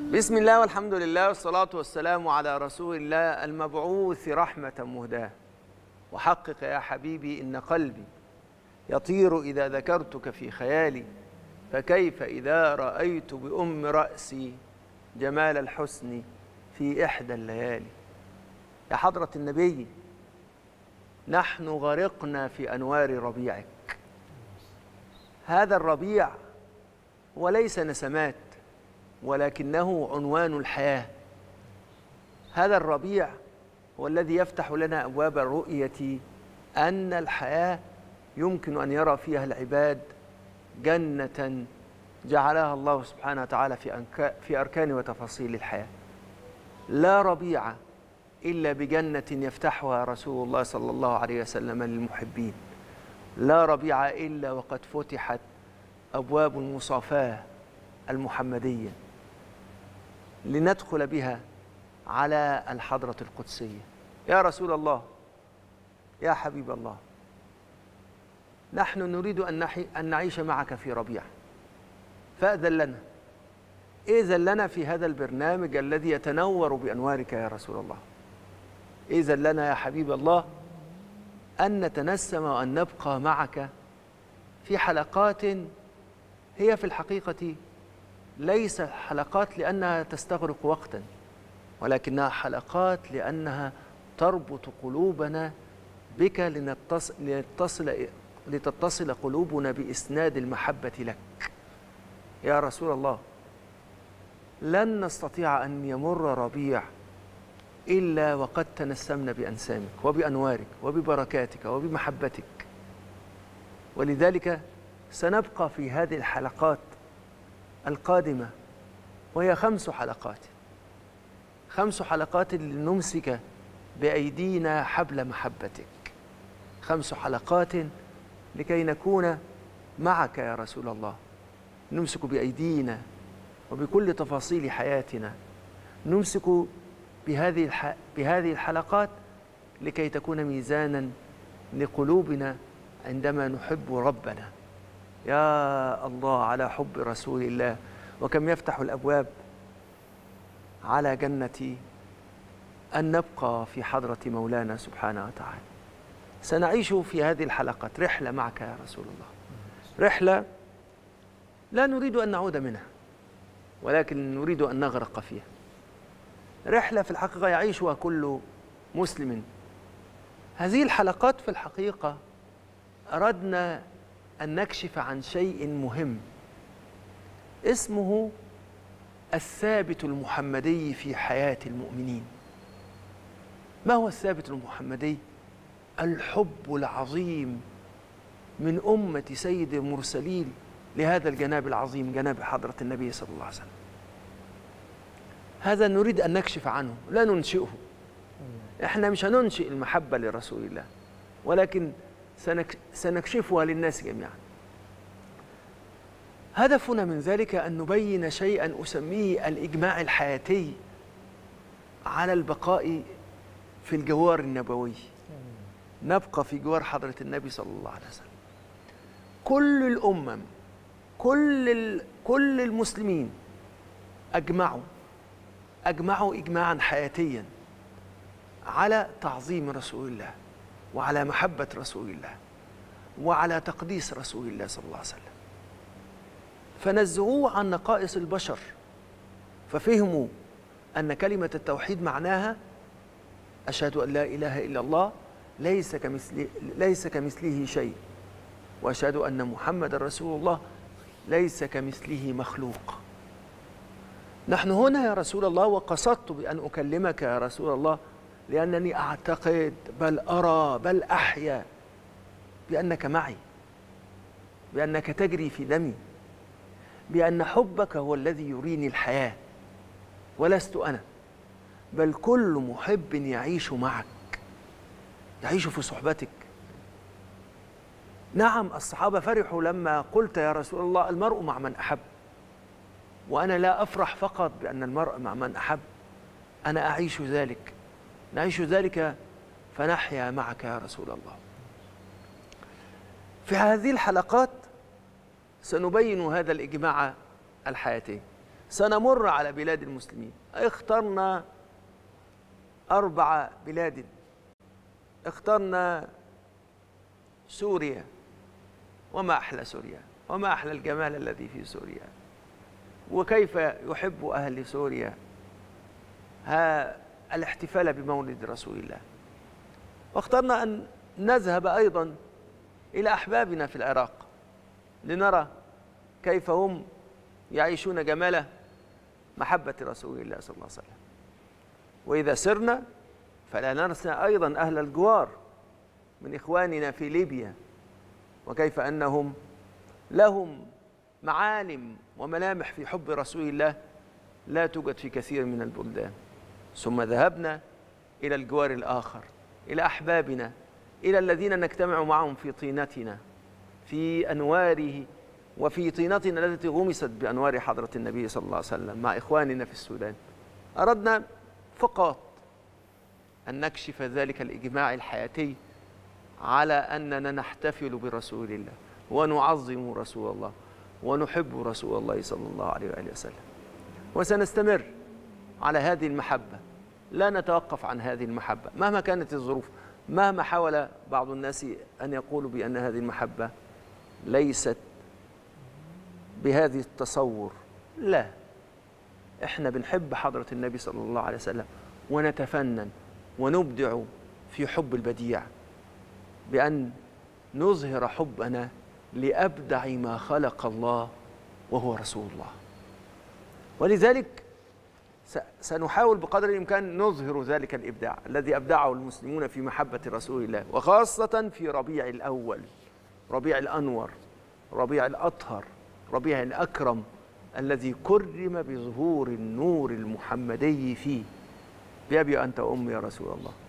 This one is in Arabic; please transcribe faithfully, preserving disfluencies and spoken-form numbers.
بسم الله والحمد لله والصلاة والسلام على رسول الله المبعوث رحمة مهداة. وحقق يا حبيبي إن قلبي يطير إذا ذكرتك في خيالي، فكيف إذا رأيت بأم رأسي جمال الحسن في إحدى الليالي. يا حضرة النبي، نحن غرقنا في أنوار ربيعك. هذا الربيع وليس نسمات، ولكنه عنوان الحياة. هذا الربيع هو الذي يفتح لنا أبواب الرؤية أن الحياة يمكن أن يرى فيها العباد جنة جعلها الله سبحانه وتعالى في في أركان وتفاصيل الحياة. لا ربيع إلا بجنة يفتحها رسول الله صلى الله عليه وسلم للمحبين. لا ربيع إلا وقد فتحت أبواب المصافاة المحمدية لندخل بها على الحضرة القدسية. يا رسول الله، يا حبيب الله، نحن نريد أن نعيش معك في ربيع، فأذن لنا. إذن لنا في هذا البرنامج الذي يتنور بأنوارك يا رسول الله. إذن لنا يا حبيب الله أن نتنسم وأن نبقى معك في حلقات هي في الحقيقة ليس حلقات لأنها تستغرق وقتا، ولكنها حلقات لأنها تربط قلوبنا بك لنتصل, لنتصل لتتصل قلوبنا بإسناد المحبة لك. يا رسول الله، لن نستطيع أن يمر ربيع إلا وقد تنسمنا بأنسامك وبأنوارك وببركاتك وبمحبتك. ولذلك سنبقى في هذه الحلقات القادمة، وهي خمس حلقات خمس حلقات لنمسك بأيدينا حبل محبتك. خمس حلقات لكي نكون معك يا رسول الله، نمسك بأيدينا وبكل تفاصيل حياتنا. نمسك بهذه الح... بهذه الحلقات لكي تكون ميزانا لقلوبنا عندما نحب ربنا. يا الله على حب رسول الله، وكم يفتح الأبواب على جنة أن نبقى في حضرة مولانا سبحانه وتعالى. سنعيش في هذه الحلقات رحلة معك يا رسول الله، رحلة لا نريد أن نعود منها، ولكن نريد أن نغرق فيها. رحلة في الحقيقة يعيشها كل مسلم. هذه الحلقات في الحقيقة أردنا أن نكشف عن شيء مهم اسمه الثابت المحمدي في حياة المؤمنين. ما هو الثابت المحمدي؟ الحب العظيم من أمة سيد المرسلين لهذا الجناب العظيم، جناب حضرة النبي صلى الله عليه وسلم. هذا نريد أن نكشف عنه، لا ننشئه. إحنا مش هننشئ المحبة لرسول الله، ولكن سنكشفها للناس جميعا. هدفنا من ذلك أن نبين شيئا أسميه الإجماع الحياتي على البقاء في الجوار النبوي. نبقى في جوار حضرة النبي صلى الله عليه وسلم. كل الأمم، كل كل المسلمين أجمعوا أجمعوا إجماعا حياتيا على تعظيم رسول الله، وعلى محبة رسول الله، وعلى تقديس رسول الله صلى الله عليه وسلم. فنزهوه عن نقائص البشر، ففهموا أن كلمة التوحيد معناها أشهد أن لا إله إلا الله ليس كمثله, ليس كمثله شيء، وأشهد أن محمد رسول الله ليس كمثله مخلوق. نحن هنا يا رسول الله، وقصدت بأن أكلمك يا رسول الله لأنني أعتقد بل أرى بل أحيا بأنك معي، بأنك تجري في دمي، بأن حبك هو الذي يريني الحياة، ولست أنا، بل كل محب يعيش معك، يعيش في صحبتك. نعم، الصحابة فرحوا لما قلت يا رسول الله المرء مع من أحب، وأنا لا أفرح فقط بأن المرء مع من أحب، أنا أعيش ذلك، نعيش ذلك فنحيا معك يا رسول الله. في هذه الحلقات سنبين هذا الإجماع الحياتي. سنمر على بلاد المسلمين. اخترنا أربع بلاد. اخترنا سوريا، وما أحلى سوريا، وما أحلى الجمال الذي في سوريا، وكيف يحب أهل سوريا ها الاحتفال بمولد رسول الله. واخترنا أن نذهب أيضا إلى أحبابنا في العراق لنرى كيف هم يعيشون جمال محبة رسول الله صلى الله عليه وسلم. وإذا سرنا فلا ننسى أيضا أهل الجوار من إخواننا في ليبيا، وكيف أنهم لهم معالم وملامح في حب رسول الله لا توجد في كثير من البلدان. ثم ذهبنا إلى الجوار الآخر، إلى أحبابنا، إلى الذين نجتمع معهم في طينتنا، في أنواره وفي طينتنا التي غمست بأنوار حضرة النبي صلى الله عليه وسلم مع إخواننا في السودان. أردنا فقط أن نكشف ذلك الإجماع الحياتي على أننا نحتفل برسول الله ونعظم رسول الله ونحب رسول الله صلى الله عليه وآله وسلم. وسنستمر على هذه المحبة، لا نتوقف عن هذه المحبة مهما كانت الظروف، مهما حاول بعض الناس أن يقولوا بأن هذه المحبة ليست بهذه التصور. لا، إحنا بنحب حضرة النبي صلى الله عليه وسلم ونتفنن ونبدع في حب البديع بأن نظهر حبنا لأبدع ما خلق الله وهو رسول الله. ولذلك سنحاول بقدر الإمكان نظهر ذلك الإبداع الذي أبدعه المسلمون في محبة رسول الله، وخاصة في ربيع الأول، ربيع الأنور، ربيع الأطهر، ربيع الأكرم، الذي كرم بظهور النور المحمدي فيه. بأبي أنت وأمي يا رسول الله.